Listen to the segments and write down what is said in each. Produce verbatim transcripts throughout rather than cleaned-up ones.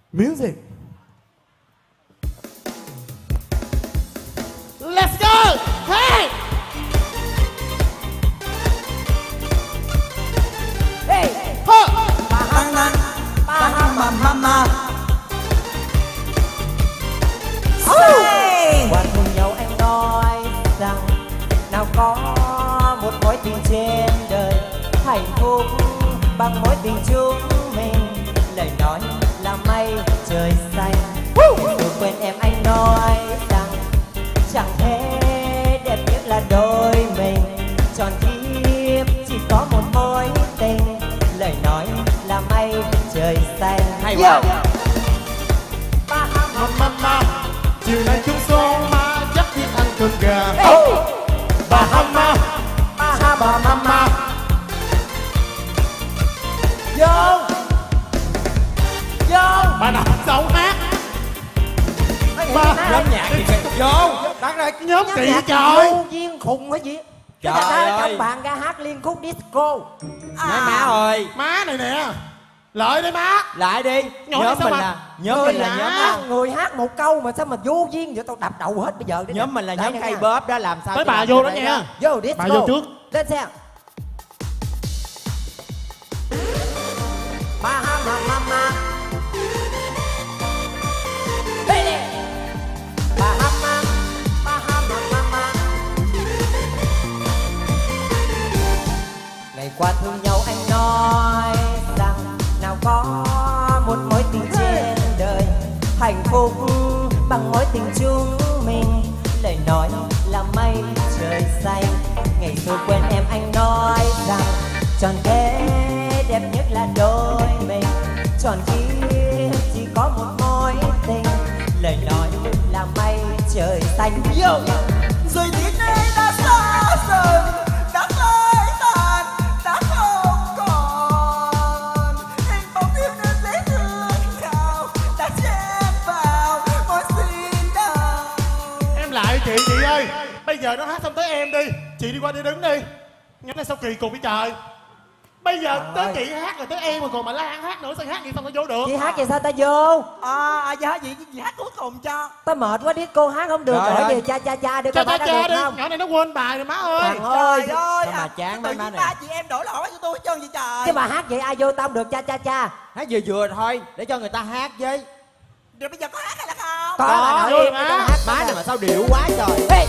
Music. Let's go. Hey. Hey. Ho. Bahama. Bahama mama. Qua cùng nhau anh nói rằng nào có một mối tình trên đời hạnh phúc bằng mối tình chúng mình. Lời nói là mây trời xanh. Đừng quên em anh nói rằng chẳng thể đẹp nhất là đôi mình. Tròn kiếp chỉ có một mối tình. Lời nói là mây trời xanh. Hay quá. Mama, chiều nay chúng son ma chắc biết ăn cơm gà. Bahama, Bahama mama. Vô Vô Bà nào xấu hát. Ba nhóm nhạc gì kìa. Vô đặt ra cái nhóm kỳ trời. Vô duyên khùng hay gì. Trời Cái ta ơi. trong bạn ra hát liên khúc disco. Má má ơi. Má này nè. Lợi đây má. Lại đi. Nhỏ Nhóm sao mình mà- là Nhóm Người mình là hát- nhóm à, người hát một câu mà sao mà vô duyên vậy, tao đập đầu hết bây giờ. Đi Nhóm nè. mình là Đây nhóm nè cây nha. bóp đó, làm sao Tới cho bà làm vô được đó đây nha. Vô disco. Bà vô trước. Lên xe. Bahama mama. Baby. Bahama. Bahama mama. Ngày qua thương nhau anh nói rằng nào có một mối tình trên đời hạnh phúc bằng mối tình chúng mình. Lời nói là mây trời xanh. Ngày xưa quên em anh nói rằng tròn thế đẹp nhất là đôi mình. Tròn kiếp chỉ có một mối tình. Lời nói là mây trời xanh. Yo. Rồi tiếng đây đã xa dần, đã phai tàn, đã không còn. Hình bóng yêu đơn dễ thương nào đã chen vào môi xin đau. Em lại chị chị ơi. Bây giờ nó hát xong tới em đi. Chị đi qua đi đứng đi. Nhóm này sao kỳ cục vậy trời. Bây giờ tới Trời. chị hát rồi tới em rồi còn bà Lan hát nữa. Sao hát vậy sao nó vô được. Chị hát vậy sao ta vô? À, à dạ gì gì hát cuối cùng cho. Tao mệt quá, disco hát không được. Trời Hỏi ơi. về cha cha cha được Cha coi cha bác cha đã đi. được không? Nhỏ này nó quên bài rồi má ơi. Thằng ơi. Trời ơi, Sao mà à, chán tự mấy nhiên má này. ba chị em đổ lỗi cho tôi hết trơn vậy trời. Chứ mà hát vậy ai vô tao không được cha cha cha. Hát vừa vừa thôi để cho người ta hát với. Rồi bây giờ có hát hay là không? Có Có, bà vô nội im má. tao hát Má nè. này mà sao điệu quá trời. Ê,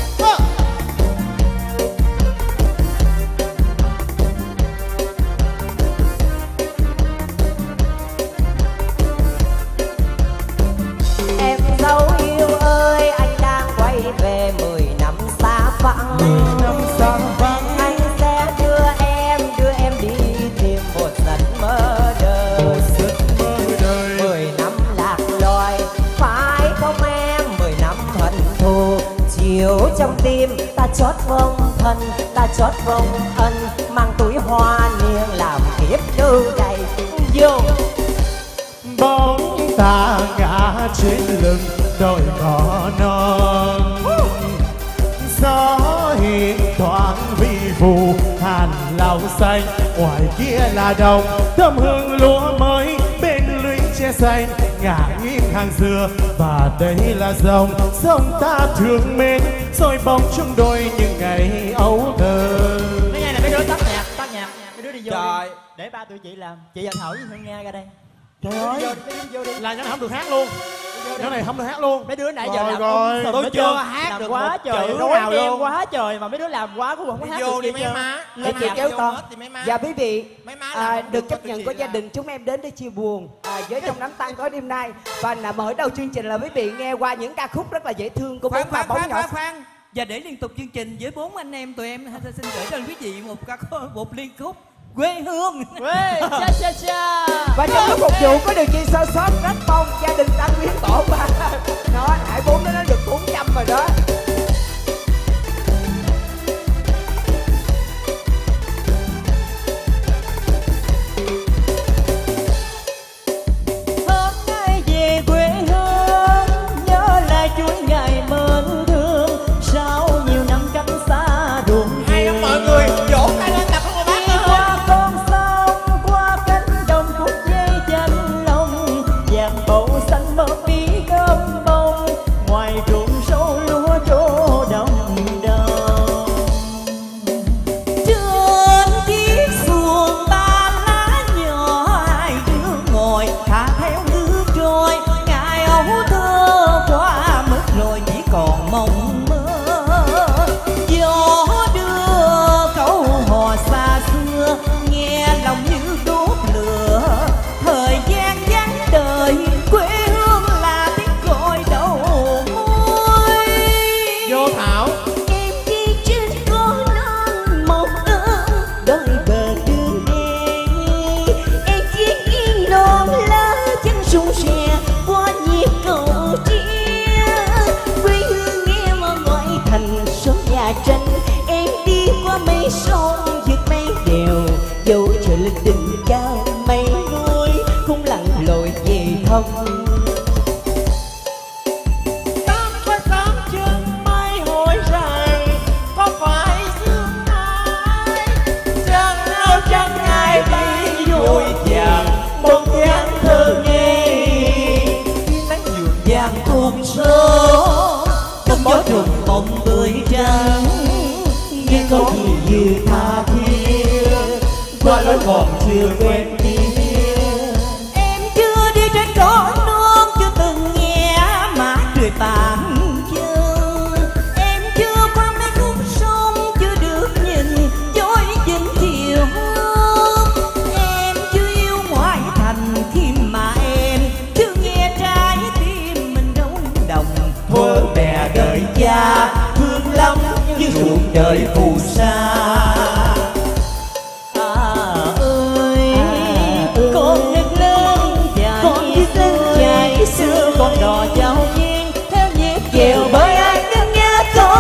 em dấu yêu ơi, anh đang quay về mười năm xa vắng. Năm xa vắng. Anh sẽ đưa em, đưa em đi tìm một giấc mơ đời. Giấc mơ đời. Mười năm lạc loài, phải không em? Mười năm hận thù chiều trong tim, ta chót vong thân, ta chót vong ân, mang túi hoa niên làm kiếp đưa đầy vô. Bóng ta ngã trên lưng đồi cỏ non. Gió hiền thoáng vi phù hàn lòng xanh. Ngoài kia là đồng thơm hương lúa mới. Bên lũy tre xanh ngả nghiêng hàng dừa. Và đây là dòng sông ta thương mến. Rồi bóng trong đôi những ngày ấu thơ. Mấy ngày này mấy đứa tắt nhạc, tắt nhạc, mấy đứa đi vô Trời. đi. Để ba tụi chị làm. Chị và Thảo với Hương Nga ra đây. Trời Mấy ơi, đứa vô đi, mấy đứa vô đi. là nhóm này không được hát luôn. Nhóm này không được hát luôn. Mấy đứa nãy Rồi, giờ làm rồi. ôm sùm Tôi hết chưa trơn. hát Làm được quá một trời, chữ rối nào em luôn. quá trời mà mấy đứa làm quá cũng không có hát được Vô đi gì mấy hết trơn. má. Lên Mấy nhạc má kéo vô con. hết thì mấy má. Dạ quý vị, Mấy má à, làm được không chấp có nhận tụi của chị gia làm. đình chúng em đến để chia buồn à, với trong đám tang tối đêm nay. Và là mở đầu chương trình là quý vị nghe qua những ca khúc rất là dễ thương của bốn Khoan bà khoan bóng khoan nhỏ. khoan khoan. Và để liên tục chương trình với bốn anh em tụi em xin gửi đến quý vị một ca khúc, một liên khúc quê hương. Quê, cha cha cha. Và trong lúc phục vụ có điều chi sơ sót rất mong gia đình tăng quyến tổ ba. Đó, hải bốn nó được bốn trăm rồi đó. Hôm nay về quê hương, nhớ lại chuỗi ngày mến thương. Sau nhiều năm cách xa ruộng Hay lắm mọi người, vỗ tay lên tập không bác ơi. qua con sông, qua cánh đồng phút dây chanh lòng, vàng bầu xanh hồng. Tám với tám chân mai hỏi rằng có phải sương mai Trăng áo trăng ai đi vui vàng một dáng thơ ngây. Nắng dường vàng thuộc sớm trong gió trùng mộng tươi trắng. Nghe câu gì như tha thiết qua lối mòn chưa quen tiếng. Em chưa đi trên cỏ non, chưa từng nghe má cười tàn chân. Em chưa qua mấy khúc sông, chưa được nhìn dối dinh chiều hôm. Em chưa yêu ngoại thành khi mà em chưa nghe trái tim mình rung động. Thơ bè đời cha thương lắm như ruộng đời phù sa. Con đò giao duyên theo nhịp chiều bởi ai đứng nghe câu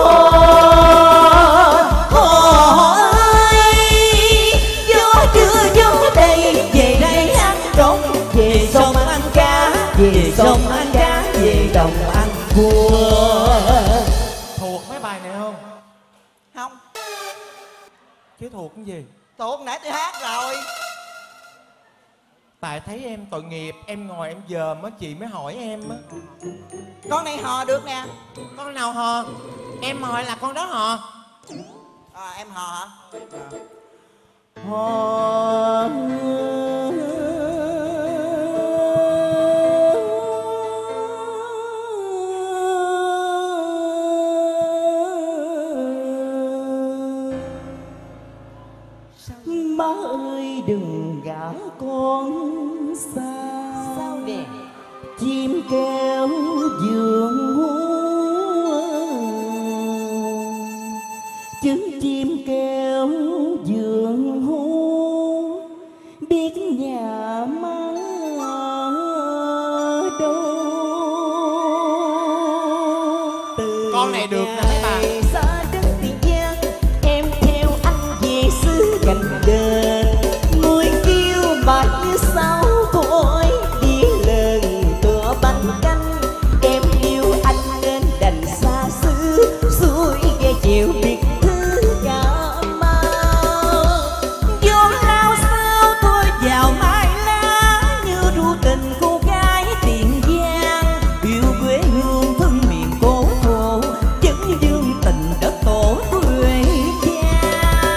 hò ơi. Gió chưa gió đây về đây ăn trống, về sông ăn cá, về sông ăn cá, về đồng ăn cua. Thuộc mấy bài này không? Không. Chứ thuộc cái gì? Thuộc nãy tôi hát rồi. Tại thấy em tội nghiệp, em ngồi em dòm á, chị mới hỏi em á. Con này hò được nè. Con nào hò? Em hỏi là con đó hò. À, em hò hả? Hò má ơi đừng gả con xa. Sao nè? Chim kêu giường hú, trứng chim kêu giường hú, biết nhà má đâu. Từ Con này được nè mấy bà. xa đất Tiền Giang em theo anh về xứ Cành Đền. Người kêu mà như sao cối đi lần tựa bánh canh. Em yêu anh nên đành xa xứ xuôi ghe chiều biệt thứ Cà Mau. Vô lao sao tôi vào mai lá như ru tình cô gái Tiền Giang. Yêu quê hương thân miền cố thổ vẫn dương tình đất tổ quê cha.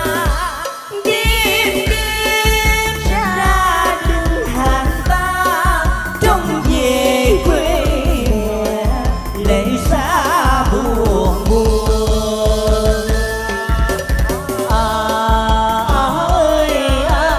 Đêm đêm ra đường hàng ta trông về quê mẹ lệ xa buồn buồn. À, ơi à,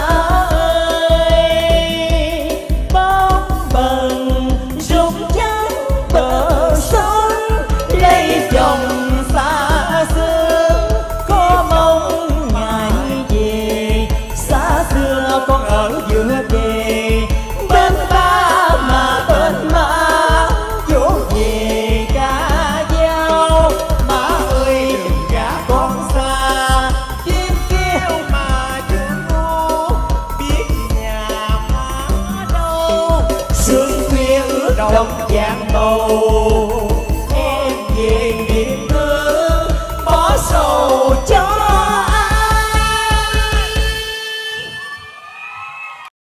ơi bóng bần rụng trắng bờ sông lấy chồng xa xưa có mong ngày về. Xa xưa con ở giữa kề bên ta mà bên má vỗ về ca dao. Má ơi đừng gả con xa, chim kêu mà chưa ngu biết nhà má đâu. Sương khuya ướt đông vàng bầu